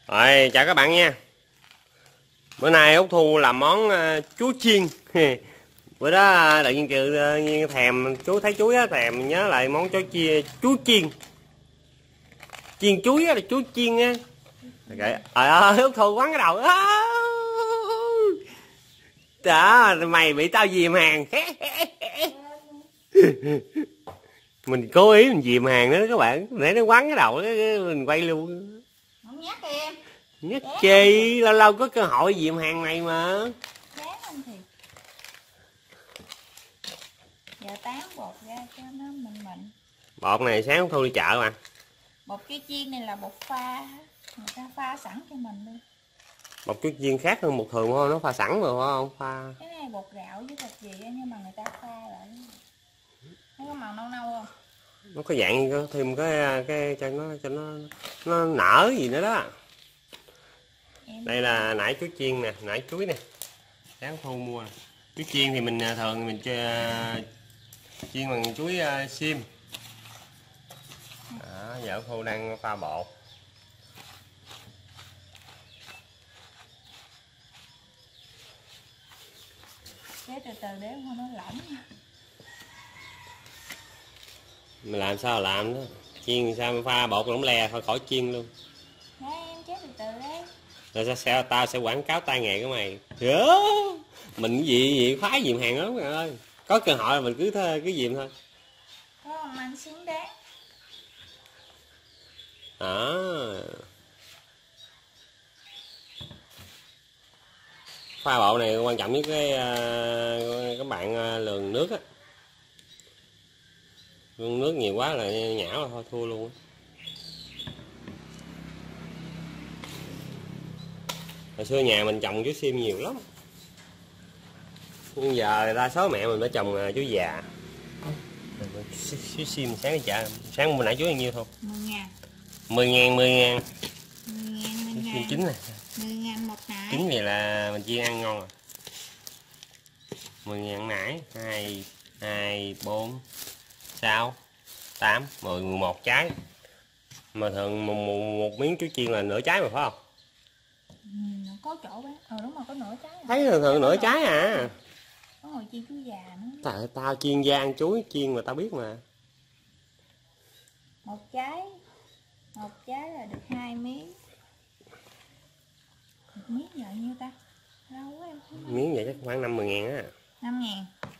Rồi, chào các bạn nha. Bữa nay Út Thu làm món chuối chiên. Bữa đó tự nhiên thèm chú thấy chuối á, thèm nhớ lại món chuối chiên. Chiên chuối á là chuối chiên á. Trời ơi, Út Thu quắn cái đầu. Đó, mày bị tao dìm hàng. Mình cố ý mình dìm hàng đó các bạn, để nó quắn cái đầu mình quay luôn. Không nhắc em. Nhắc chi, lâu lâu có cơ hội dìm hàng này mà. Chán anh thì. Giờ tán bột ra cho nó mịn. Bột này sáng Út Thu đi chợ mà. Bột cái chiên này là bột pha, người ta pha sẵn cho mình luôn. Bột chuối chiên khác hơn bột thường thôi, nó pha sẵn rồi phải không? Pha. Cái này bột gạo với bột gì á, nhưng mà người ta pha lại. Nó có màu nâu nâu không? Nó có dạng có thêm cái cho nó nở gì nữa đó. Đây là nải chuối chiên nè, nải chuối nè. Sáng Thu mua nè. Chuối chiên thì mình thường mình chiên bằng chuối xiêm. Đó, giờ Thu đang pha bột. Chế từ từ để không nó lỏng. Mình làm sao làm đó. Chiên sao mà pha bột lỏng le thôi khỏi chiên luôn. Đấy, em chế từ từ đấy. Rồi tao sẽ quảng cáo tay nghề của mày. Mình cái gì khoái dìm hàng lắm mọi ơi. Có cơ hội là mình cứ dìm thôi. Có ông anh xứng đáng. Đó. Pha bộ này quan trọng với các bạn lường nước á. Lường nước nhiều quá là nhão là thôi thua luôn. Hồi xưa nhà mình trồng chuối xiêm nhiều lắm. Nhưng giờ đa số mẹ mình đã trồng chuối già. Chuối xiêm sáng đi chợ, sáng mua nãy chuối bao nhiêu thôi? 10.000. 10.000, 10.000. 10.000. Chín nè. 10.000 một nải. Chín vậy là mình chiên ăn ngon rồi. 10.000 nải, 2, 2, 4, 6, 8, 10, 11 trái. Mà thường một miếng chuối chiên là nửa trái mà phải không? Có chỗ bán. Đúng rồi, có nửa trái. Thấy thường nửa trái à. Có hồi chiên chuối già nữa. Tao chiên da ăn chuối chiên mà tao biết mà. Một trái là được 2 miếng. Một miếng giờ nhiêu ta? Lâu quá em không biết. Miếng vậy chắc khoảng 50.000 á. 5.000.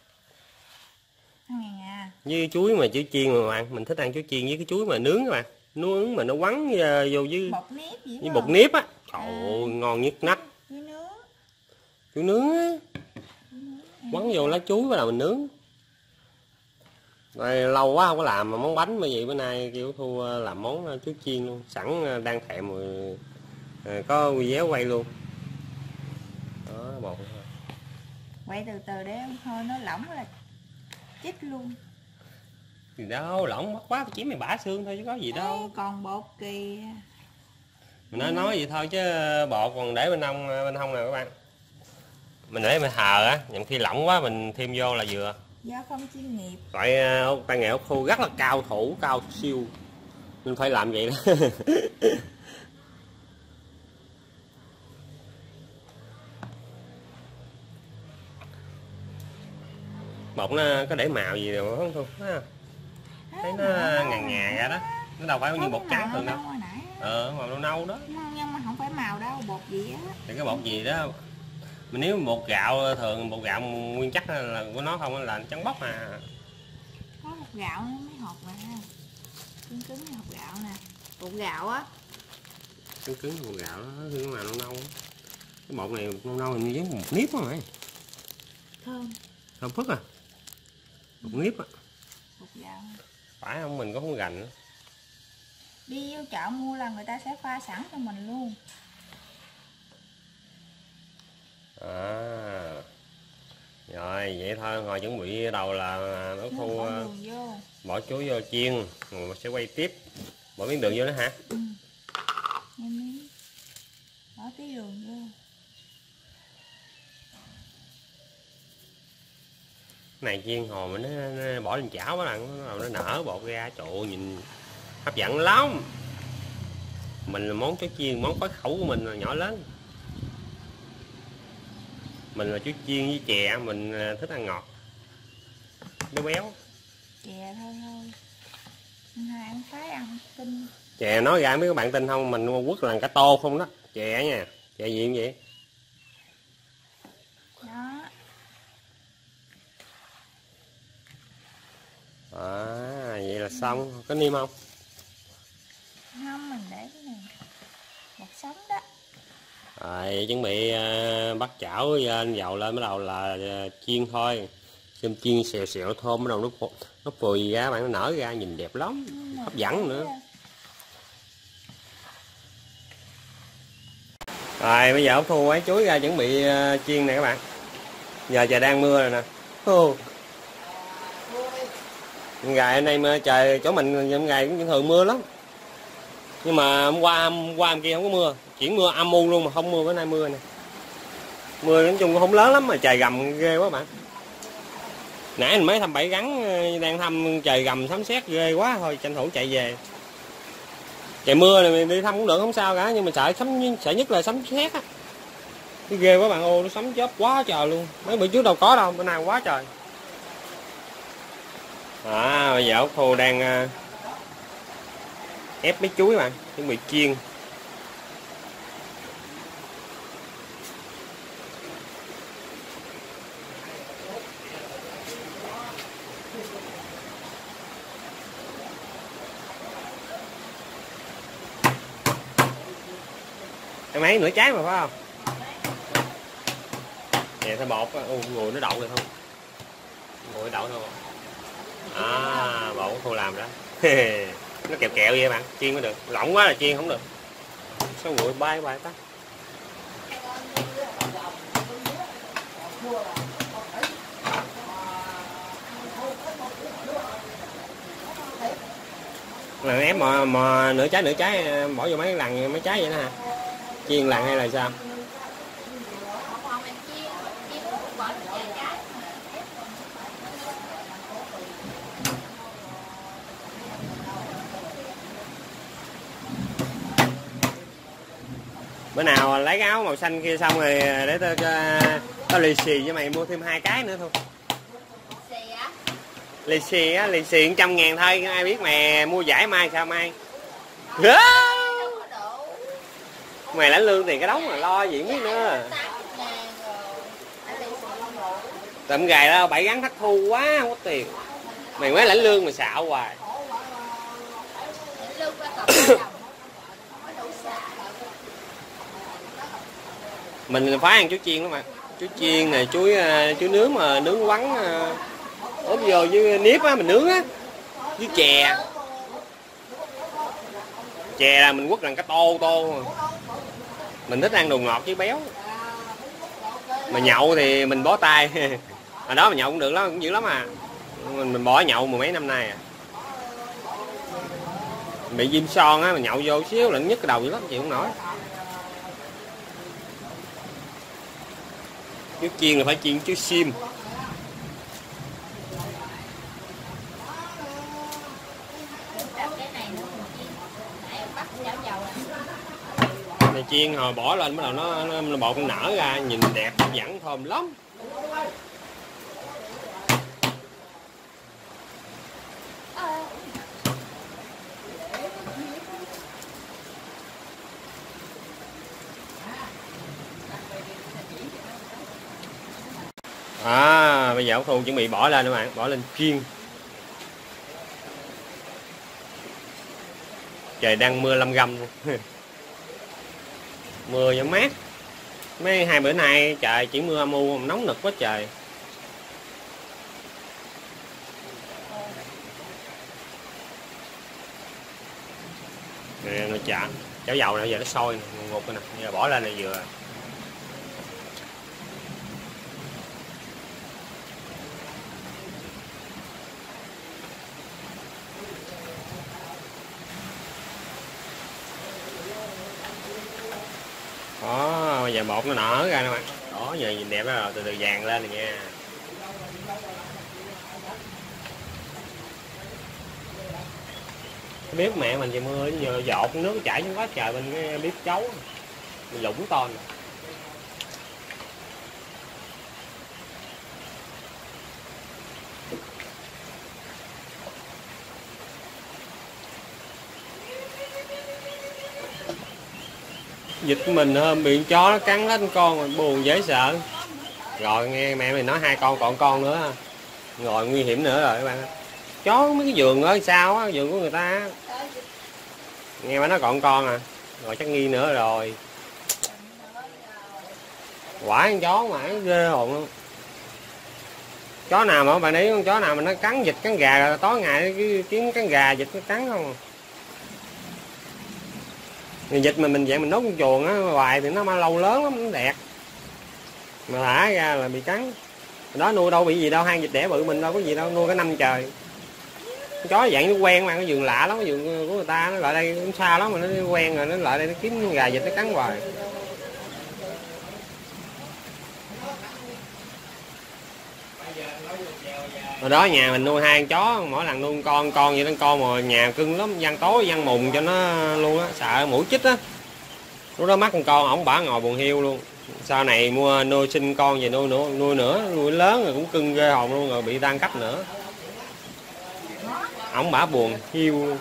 5.000 à. Với chuối mà chuối chiên mà bạn, mình thích ăn chuối chiên với cái chuối mà nướng các bạn. Nướng mà nó quắn vô với Bột nếp gì bột nếp á. Trời ơi, ngon nhất nách. Chuối nướng. Chuối nướng á. Quắn vô lá chuối bắt đầu mình nướng. Rồi lâu quá không có làm mà món bánh bởi vậy bữa nay kêu Thu làm món chuối chiên luôn, sẵn đang thèm rồi, có video quay luôn. Đó, bột thôi. Quay từ từ để thôi nó lỏng là chích luôn. Gì đâu, lỏng mất quá, chỉ mày bả xương thôi chứ có gì đâu. Còn bột kìa. Mình nói vậy thôi chứ bột còn để bên hông nè các bạn. Mình để mình hờ á, nhằm khi lỏng quá mình thêm vô là vừa. Do không chuyên nghiệp. Tại tay nghề Út Thu rất là cao thủ, cao siêu. Nên phải làm vậy đó. Bột nó có để màu gì đâu không Thu? Thấy nó ngà ra đó. Nó đâu phải như bột trắng thường đâu. Màu nâu nâu đó. Nhưng mà không phải màu đâu, bột gì á. Thì cái bột gì đó. Mình nếu bột gạo thường, bột gạo nguyên chất là của nó không là trắng bóc à. Có bột gạo nó mới hột mà. Cứng cứng như hột gạo nè. Bột gạo á. Cứng cứng bột gạo đó, cái màu nâu nâu. Cái bột này nâu nâu như giống một nếp á mày. Thơm. Thơm phức à. Bột nếp á. Bột gạo. Phải không, mình có không gành nữa. Đi vô chợ mua là người ta sẽ pha sẵn cho mình luôn. Rồi vậy thôi, ngồi chuẩn bị đầu là nó Thu bỏ chuối vô chiên, rồi sẽ quay tiếp. Bỏ miếng đường vô nữa hả? Bỏ tí đường vô. Này chiên hồi mà nó bỏ lên chảo bắt đầu nó nở bột ra, trời ơi, nhìn hấp dẫn lắm. Mình là món chó chiên, món khoái khẩu của mình là nhỏ lớn. Mình là chú chiên với chè, mình thích ăn ngọt, béo béo. Chè thôi thôi. Hai ăn phái ăn tinh. Chè nói ra mấy các bạn tin không, mình quất là cả tô không đó. Chè nha, chè gì vậy? Đó. Vậy là xong, có niêm không? Không, mình để cái này. Một sống đó. Rồi chuẩn bị bắt chảo lên dầu lên, bắt đầu là chiên thôi. Xem chiên xèo xèo thơm, bắt đầu nó phùi ra bạn, nó nở ra nhìn đẹp lắm, hấp dẫn nữa. Rồi bây giờ ốc thu quái chuối ra chuẩn bị chiên nè các bạn. Giờ trời đang mưa rồi nè. Ngày hôm nay mưa, trời chỗ mình ngày cũng thường mưa lắm. Nhưng mà hôm qua hôm kia không có mưa, chuyển mưa âm u luôn mà không mưa, bữa nay mưa nè. Mưa nói chung không lớn lắm mà trời gầm ghê quá bạn. Nãy mình mới thăm bẫy rắn, đang thăm trời gầm sấm sét ghê quá, thôi tranh thủ chạy về. Trời mưa này mình đi thăm cũng được không sao cả, nhưng mà sợ nhất là sấm sét á. Cái ghê quá bạn, ô nó sấm chớp quá trời luôn. Mấy bữa trước đâu có đâu, bữa nay quá trời. Bây giờ ốc thu đang ép mấy chuối bạn, chuẩn bị chiên. Cái máy nửa trái mà phải không? Nè thôi bột, ngồi nó đậu rồi không? Ngồi đậu thôi. Bột thu làm đó. Nó kẹo kẹo vậy bạn, chiên mới được. Lỏng quá là chiên không được. Sao nguội bay ta? Là ép mà nửa trái bỏ vô mấy trái vậy đó hả? Chiên lần hay là sao? Bữa nào lấy cái áo màu xanh kia xong rồi để tao lì xì với mày mua thêm 2 cái nữa thôi. Lì xì á, lì xì 100.000 thôi, ai biết mày mua giải mai sao mai. Mày lãnh lương tiền cái đống mà lo gì biết nữa. Tầm gài đó bẫy gắn thất thu quá không có tiền. Mày mới lãnh lương mà xạo hoài. Mình phải ăn chú chiên lắm mà. Chú chiên này, chuối nướng mà nướng quắn ốp vô với nếp á, mình nướng á, với chè. Chè là mình quất làm cái tô mà. Mình thích ăn đồ ngọt với béo. Mà nhậu thì mình bó tay. Ở đó mà nhậu cũng được lắm, cũng dữ lắm à. Mình bỏ nhậu mười mấy năm nay à. Bị viêm son á, mà nhậu vô xíu là nhức cái đầu dữ lắm, chịu không nổi. Chú chiên là phải chiên chú sim. Này chiên hồi bỏ lên bắt đầu nó bột nở ra nhìn đẹp hấp dẫn thơm lắm. Bây giờ ốc thu chuẩn bị bỏ lên các bạn, bỏ lên chiên. Trời đang mưa lâm râm luôn. Mưa vẫn mát. Mấy 2 bữa nay trời chỉ mưa âm u nóng nực quá trời. Nè, nó chảo dầu này giờ nó sôi ngục nè, giờ bỏ lên này vừa. Đó, bây giờ bột nó nở ra nè bạn. Đó, giờ nhìn đẹp đó rồi, từ từ vàng lên rồi nha. Bếp mẹ mình thì mưa giờ dột nước chảy xuống quá trời bên cái bếp chấu mình lũng to nè. Dịch mình hôm bị chó nó cắn hết con rồi buồn dễ sợ. Rồi nghe mẹ mình nói 2 con còn con nữa, rồi nguy hiểm nữa rồi các bạn. Chó mấy cái vườn ở sao á, vườn của người ta nghe bà nói còn con à, rồi chắc nghi nữa rồi. Quả con chó mà ghê hồn luôn. Chó nào mà bạn thấy con chó nào mà nó cắn vịt cắn gà là tối ngày kiếm cắn gà vịt nó cắn không. Vịt mà mình dạng mình đốt con chuồng á hoài thì nó mà lâu lớn lắm, nó đẹp. Mà thả ra là bị cắn. Đó nuôi đâu bị gì đâu, hai vịt đẻ bự mình đâu có gì đâu, nuôi cả năm trời. Chó dạng nó quen mà, cái vườn lạ lắm, cái vườn của người ta nó lại đây cũng xa lắm mà nó quen rồi nó lại đây nó kiếm gà vịt nó cắn hoài. Hồi đó nhà mình nuôi 2 con chó, mỗi lần nuôi con vậy đó, con mà nhà cưng lắm, gian tối gian mùng cho nó luôn á, sợ mũi chích á. Lúc đó mắc con ổng bả ngồi buồn hiu luôn. Sau này mua nuôi sinh con về nuôi nữa, nuôi lớn rồi cũng cưng ghê hồn luôn, rồi bị tan cấp nữa. Ổng bả buồn hiu luôn.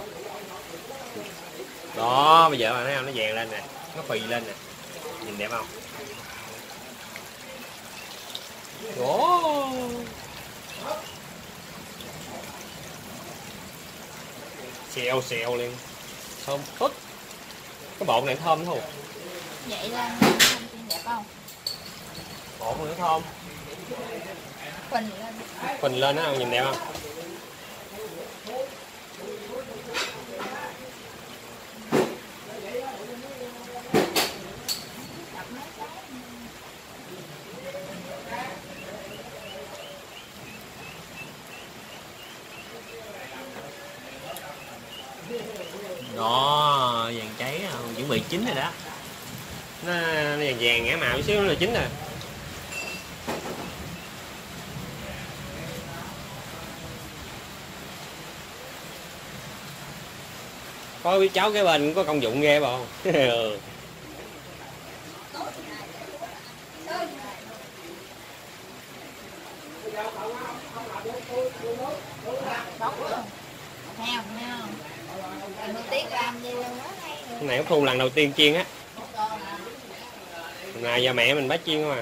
Đó, bây giờ bạn thấy không, nó vàng lên nè, nó phì lên nè. Nhìn đẹp không? Ồ. Xèo xèo liền. Thơm phức. Cái bột này thơm không? Vậy là không đẹp không? Bột nữa thơm. Phình lên. Phình lên á, nhìn đẹp không? Đó, vàng cháy chuẩn bị chín rồi đó. Nó vàng vàng ngã màu xíu là chín rồi. Có biết cháu cái bên cũng có công dụng ghê không? Cái này cũng thu lần đầu tiên chiên á. Nào giờ mẹ mình bá chiên không à.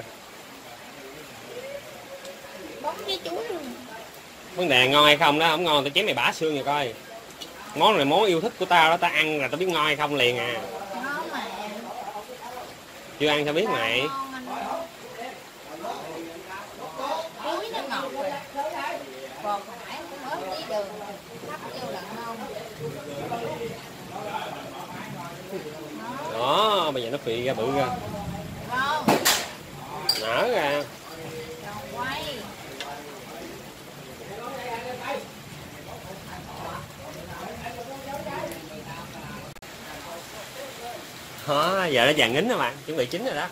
Bóng với chuối luôn. Vấn đề ngon hay không đó, không ngon tao chém mày bả xương rồi coi. Món này món yêu thích của tao đó, tao ăn là tao biết ngon hay không liền à. Chưa ăn sao biết mày. Chuối nó ngọt rồi. Bột nãy cũng ớt tí đường, thắp vô lận không. Đó, bây giờ nó phì ra bự ra. Không. Nở ra. Tròn quay. Đó, giờ nó vàng nín rồi bạn, chuẩn bị chín rồi đó.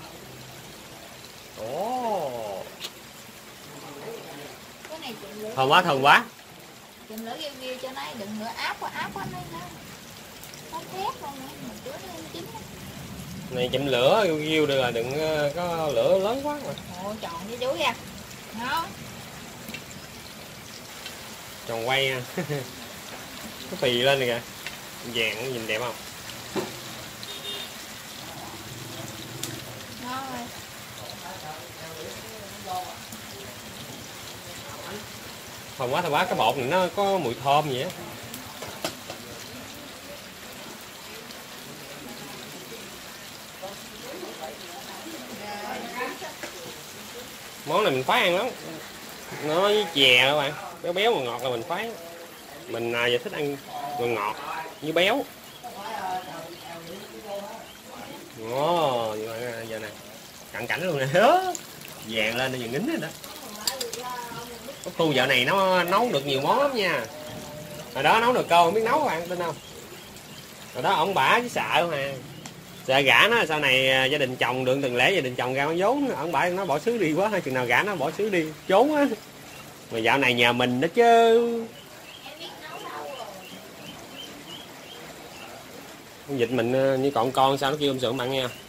Ồ. Cái này chừng lửa. Thơm quá, thơm quá. Chừng lửa ghêu cho nó đừng lửa áp quá nó. Nó thét luôn nữa, mình trước nó chín. Này chậm lửa riu được là đừng có lửa lớn quá mà. Ồ, tròn với chuối ra. Đó. Tròn quay nha. Nó phì lên rồi kìa. Vàng nhìn đẹp không? Đó rồi. Thơm quá, cái bột này nó có mùi thơm vậy á. Món này mình khoái ăn lắm. Nó với chè đó bạn, béo béo mà ngọt là mình khoái. Mình giờ thích ăn ngọt với béo. Ồ, giờ nè, cận cảnh luôn nè. Vàng lên nó vàng nín rồi đó. Ốc thu dạo này nó nấu được nhiều món lắm nha. Hồi đó nấu nồi cơm không biết nấu bạn tin không? Hồi đó ổng bả chứ sợ mà. Sợ gã nó sau này gia đình chồng được từng lễ gia đình chồng ra con vốn, ổng bả nó bỏ xứ đi quá, hay chừng nào gã nó bỏ xứ đi trốn á. Mà dạo này nhà mình đó chứ. Con vịt mình như còn con sao nó kêu sượng bạn nghe.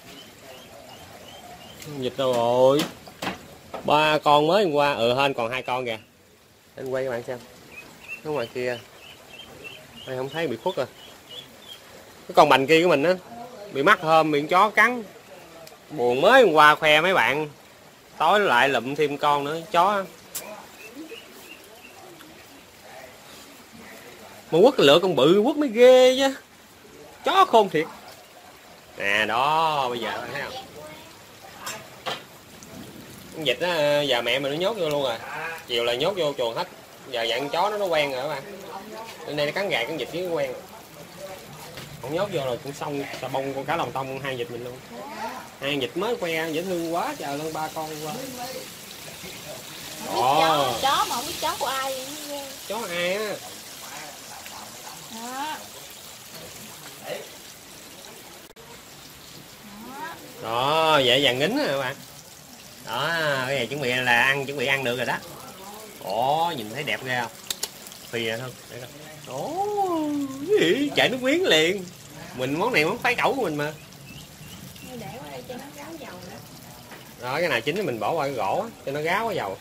Con vịt đâu rồi? 3 con mới hôm qua, hên còn 2 con kìa. Anh quay các bạn xem. Ở ngoài kia. Đây không thấy bị khuất rồi. Cái con bành kia của mình á bị mắc hôm bị chó cắn. Buồn mới hôm qua khoe mấy bạn. Tối lại lụm thêm con nữa, chó. Mà quất lựa con bự quất mới ghê chứ. Chó khôn thiệt. Nè đó, bây giờ bạn thấy không? Con vịt á, giờ mẹ mình nó nhốt vô luôn rồi. Chiều là nhốt vô chuồng hết. Giờ dặn chó nó quen rồi các bạn. Bên đây nó cắn gà con vịt chứ quen. Không nhốt vô rồi cũng xong xà bông con cá lòng tông hai vịt mình luôn. Hai vịt mới khoe dễ thương quá trời luôn, 3 con qua. Chó mà không biết chó của ai. Chó ai á. Đó, dễ dàng nín rồi các bạn. Đó, cái này chuẩn bị là chuẩn bị ăn được rồi đó. Ồ, nhìn thấy đẹp ghê không? Phi ra thôi. Ồ, gì? Chảy nước miếng liền. Mình món này món khoái cẩu của mình mà. Để qua đây cho nó ráo dầu nữa. Đó, cái nào chín thì mình bỏ qua cái gỗ á, cho nó ráo cái dầu.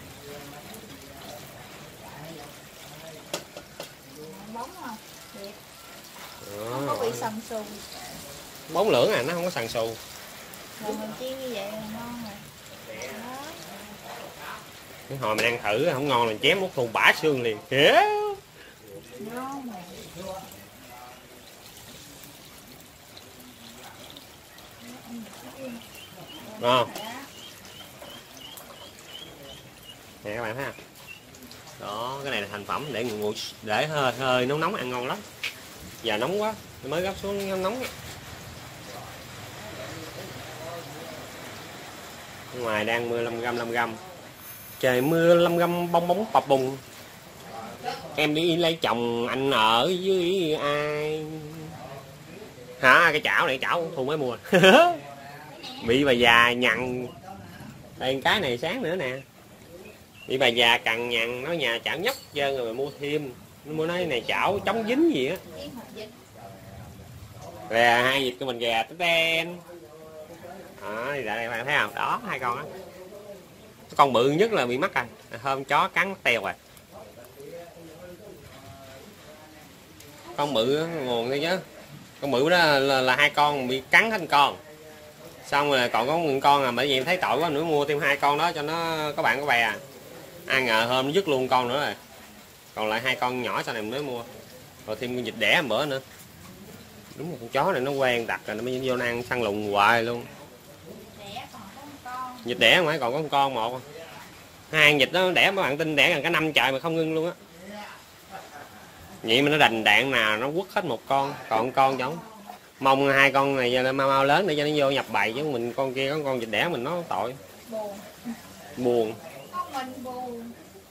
Bóng không? Đẹp. Không có bị sần sù. Bóng lưỡng à, nó không có sần sù. Rồi mình chiên như vậy là ngon rồi. Đó. Cái hồi mình ăn thử không ngon mình chém út thù bả xương liền. Ngon rồi. Ngon. Nè các bạn thấy không? Đó, cái này là thành phẩm để nguội để hơi nóng nóng ăn ngon lắm. Giờ nóng quá, mới gấp xuống nóng nóng. Ngoài đang mưa lâm găm. Trời mưa lâm găm bong bóng bập bùng. Em đi lấy chồng anh ở với ai? Hả, cái chảo này chảo Thu mới mua. Bị bà già nhằn. Đây cái này sáng nữa nè. Bị bà già cằn nhằn nói nhà chảo nhóc trơn rồi mà mua thêm. Nó mua nói này chảo chống dính gì á. Về hai vịt của mình gà tên. Đó, thì đây bạn thấy không? Đó, 2 con á. Con bự nhất là bị mắc rồi. Hôm chó cắn teo rồi. Con bự nguồn thôi chứ. Con bự đó là 2 con bị cắn hết con. Xong rồi còn có một con bởi vì em thấy tội quá nữa mua thêm 2 con đó cho nó có bạn có bè à. Ai ngờ hôm nó dứt luôn con nữa rồi. Còn lại 2 con nhỏ sau này mình mới mua. Rồi thêm con vịt đẻ một bữa nữa. Đúng một con chó này nó quen đặt rồi nó mới vô nó ăn săn lùng hoài luôn. Vịt đẻ không phải còn có một con một. 2 con vịt nó đẻ mấy bạn tin đẻ gần cả 5 trời mà không ngưng luôn á. Vậy mà nó đành đạn nào nó quất hết một con, còn con giống. Mong 2 con này mau lớn để cho nó vô nhập bầy chứ mình con kia có con vịt đẻ mình nó tội. Buồn. Buồn.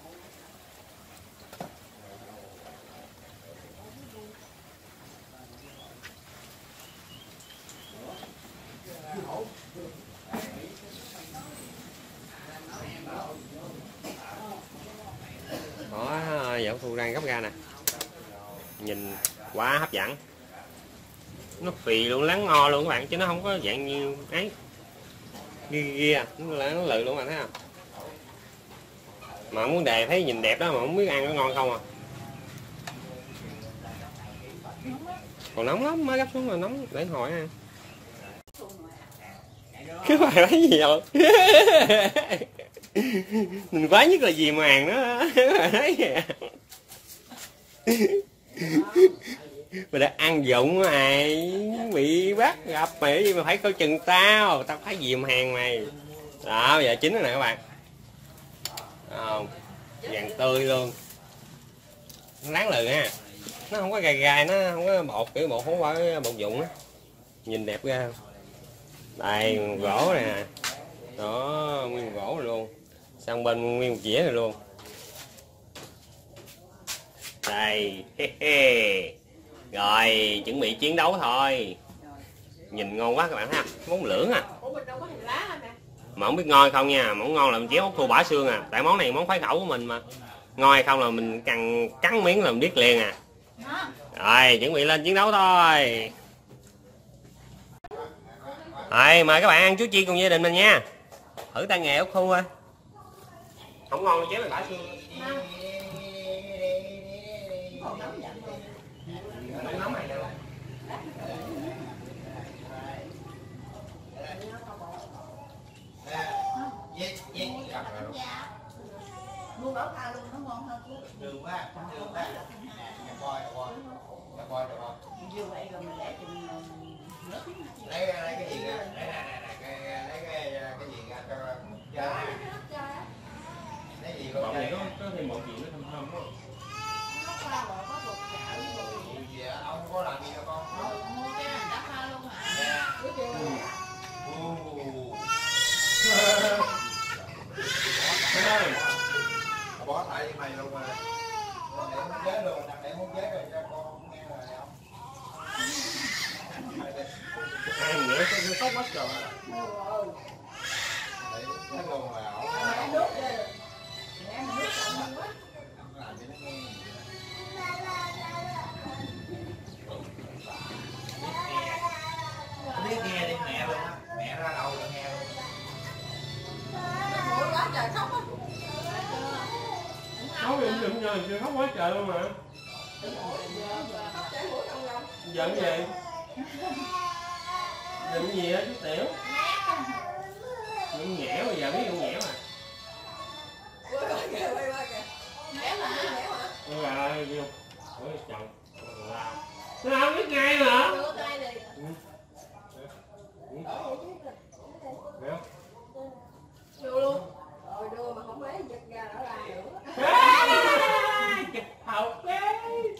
Đó, dạo Thu đang gấp ra nè. Nhìn quá hấp dẫn. Nó phì luôn, láng ngo luôn các bạn chứ nó không có dạng như ấy. Ghi nó lự luôn bạn thấy không? Mà không muốn đề thấy nhìn đẹp đó mà không biết ăn có ngon không à. Còn nóng lắm, mới gấp xuống rồi nóng để hồi ăn. Cái bài nói gì vậy? Mình quá nhất là gì màng đó. Nói vậy. Mày đã ăn dụng mày bị bắt gặp mày gì mà phải coi chừng tao phải dìm hàng mày. Đó bây giờ chín rồi nè các bạn. Không, vàng tươi luôn. Nó láng lừ ha. Nó không có gai gai, nó không có bột kiểu bột không phải bột dụng á. Nhìn đẹp ra. Đây gỗ nè. Đó, nguyên gỗ rồi luôn. Sang bên nguyên một dĩa rồi luôn. Đây. Rồi, chuẩn bị chiến đấu thôi. Nhìn ngon quá các bạn thấy không? Món lưỡng à. Mà không biết ngon không nha, món ngon là mình chém ốc thua bả xương à. Tại món này món khoái khẩu của mình mà. Ngon hay không là mình cắn miếng là mình biết liền à. Rồi, chuẩn bị lên chiến đấu thôi. Rồi mời các bạn ăn chú chiên cùng gia đình mình nha. Thử tay nghề Út Thu ơi. Không ngon thì chế mày bả xương. Nóng này đâu. Mua bảo tha luôn nó ngon hơn. Đường quá, đường quá. Coi, Như vậy rồi mình để chừng nước. lấy cái gì ra, lấy cái gì ra cho lấy gì Bột con này chơi. có thêm bột gì nó thơm thơm quá. Nó qua rồi có bột chảo với bột gì. Gì vậy? Ông có làm gì cho con? Mua cái này đã pha luôn hả? Bỏ tại mày luôn mà. Để muốn chết rồi, để muốn chết rồi cho con nghe lời không? Ăn nữa có sốt mất rồi. Để chết luôn là ổng Mẹ nước đi. Mẹ mình nước chậm luôn quá. làm cho nó nghe. Biết nghe đi mẹ luôn á, mẹ ra đầu là nghe luôn. Ủa quá trời khóc á. Khóc thì đừng nhờ chưa khóc quá trời luôn mà. Giận gì? Giận gì á chú Tiểu? Giận nhẽo bây giờ biết giận nhẽo à? Mẹ là Ôi trời ơi, ôi chồng. Nó không biết ngay mà. đưa tay đi. Hiểu không? Đưa luôn. Rồi đưa mà không lấy giật ra đỡ lại nữa. Chụp học đấy.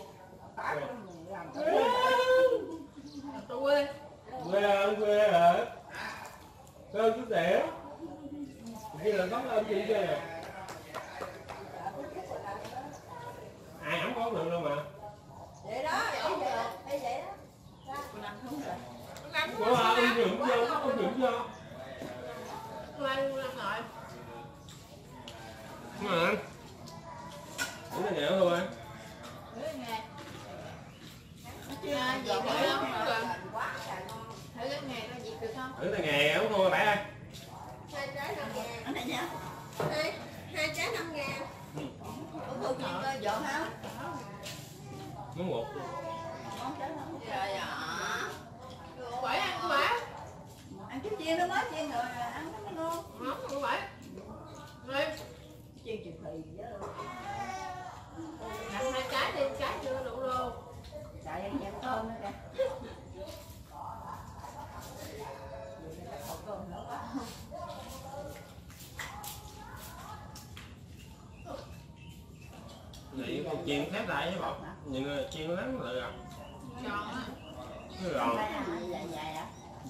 Tôi quê. Quê hả? Quê chú Tiểu. Khi là có ơn chị chơi rồi. Ai không có được đâu mà. Vậy đó, vậy được. Hay vậy đó. Cô nằm không rồi. Ủa ơn dưỡng vô, ơn dưỡng vô. Quay nằm lại. Đúng rồi. Đúng là nghèo thôi. Nghe gì được không? Thử cái nghề coi gì được không? Thử tay nghề không thôi bả ơi. 2 trái 5 ngàn. Ở này nha. 2 trái 5 ngàn. Ủa Thu nhìn coi dọn không? Món một. Trời ạ. Bảy ăn của bà. Ăn cái chiên nó mới chiên rồi ăn nó mới ngon. Không, của bảy. Rồi. Chiên chừng thì vậy luôn. Ăn 2 trái đi, trái chưa đủ đâu. Trời ơi, ăn cơm nữa kìa. Vậy con chiên khép lại với bọc. Nhưng chiên lắm rồi à. Giòn á. Nó giòn. Dài dài á.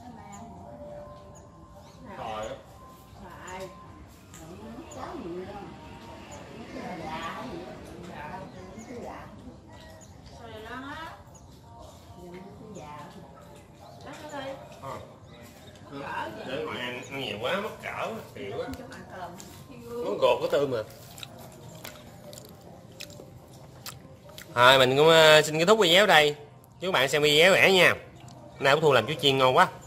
Rồi á. Phải. Có gì đâu. Dạ gì? Dạ. Sao vậy đó á? Dạ. Đó thôi. Để mà ăn nhiều quá mất cỡ kiểu á. Ăn cơm. Món gột có tươi mà. Rồi mình cũng xin kết thúc video ở đây. Chúc các bạn xem video rẻ nha. Hôm nay Út Thu làm chú chiên ngon quá.